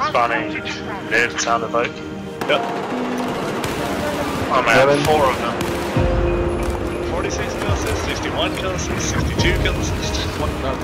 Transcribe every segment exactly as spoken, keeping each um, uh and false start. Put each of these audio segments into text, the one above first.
Bunny, they've sound evoke. Yep. I'm at four of them. forty-six kill assists, sixty-one kill assists, sixty-two kill assists, one number.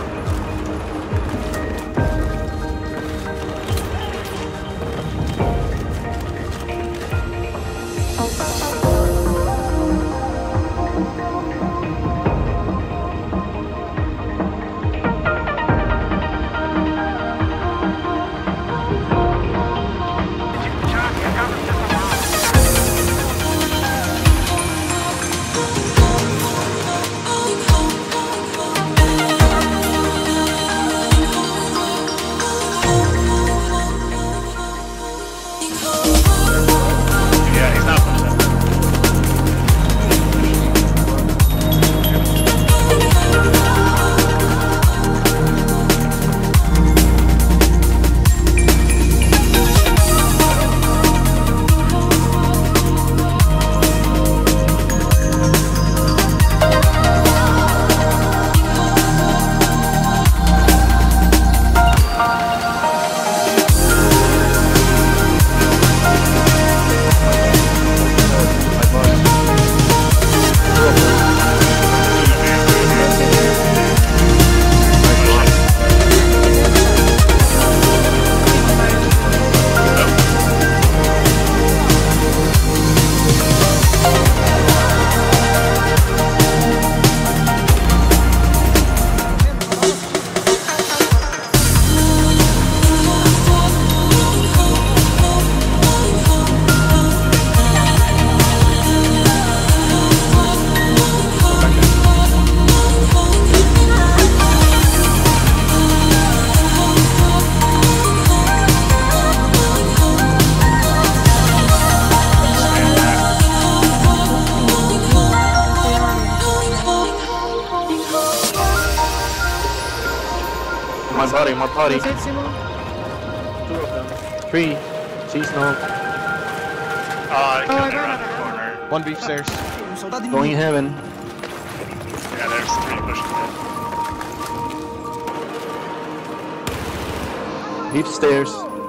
My body, my body. Two of them. Three. She's no. Oh, I killed her around the corner. One beef stairs. Going in heaven. Yeah, there's three pushing in. Deep stairs.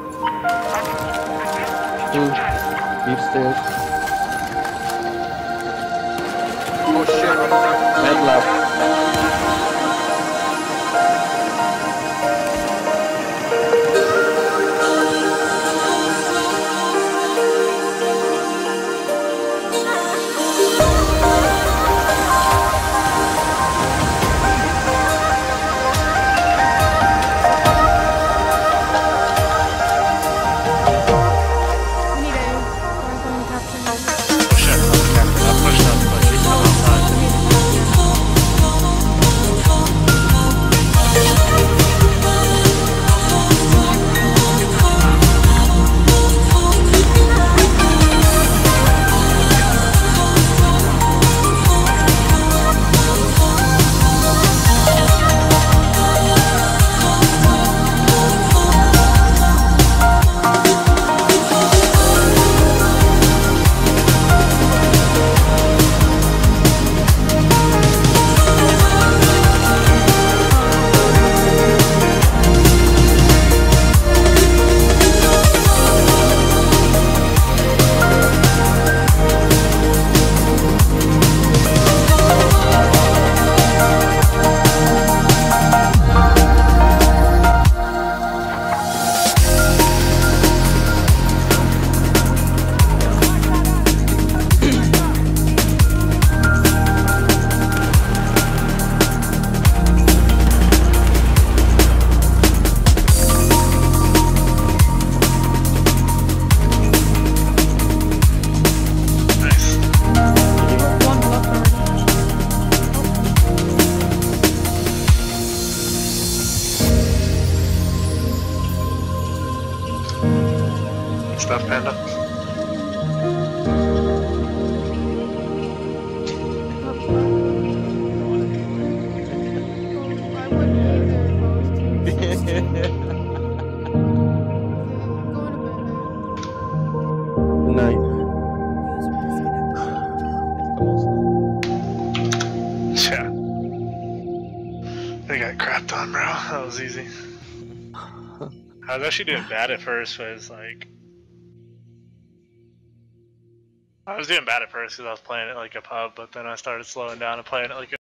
Two. Deep stairs. Oh shit. Head left. Stuff, Panda. Good night. Yeah. They got crapped on, bro. That was easy. I was actually doing bad at first, but it's like I was doing bad at first because I was playing it like a pub, but then I started slowing down and playing it like a